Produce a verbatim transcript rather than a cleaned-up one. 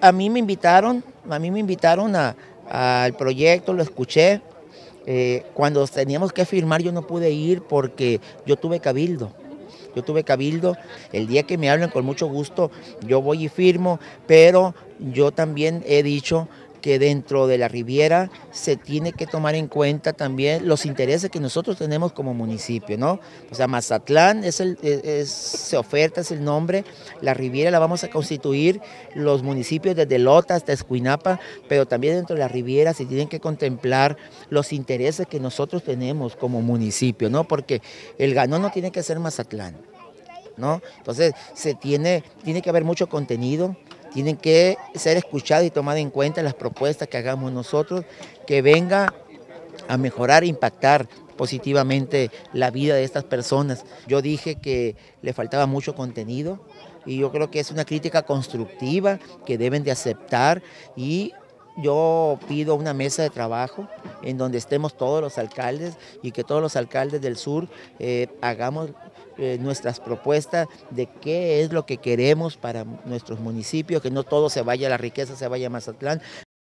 a mí me invitaron, a mí me invitaron a, al proyecto, lo escuché. Eh, cuando teníamos que firmar yo no pude ir porque yo tuve cabildo. Yo tuve cabildo, el día que me hablen con mucho gusto yo voy y firmo, pero yo también he dicho que dentro de la Riviera se tiene que tomar en cuenta también los intereses que nosotros tenemos como municipio, ¿no? O sea, Mazatlán es el, es, se oferta, es el nombre, la Riviera la vamos a constituir los municipios desde Lota hasta Escuinapa, pero también dentro de la Riviera se tienen que contemplar los intereses que nosotros tenemos como municipio, ¿no? Porque el ganón no tiene que ser Mazatlán, ¿no? Entonces, se tiene, tiene que haber mucho contenido, tienen que ser escuchadas y tomadas en cuenta las propuestas que hagamos nosotros, que venga a mejorar, impactar positivamente la vida de estas personas. Yo dije que le faltaba mucho contenido y yo creo que es una crítica constructiva que deben de aceptar y yo pido una mesa de trabajo en donde estemos todos los alcaldes y que todos los alcaldes del sur eh, hagamos eh, nuestras propuestas de qué es lo que queremos para nuestros municipios, que no todo se vaya, la riqueza se vaya a Mazatlán.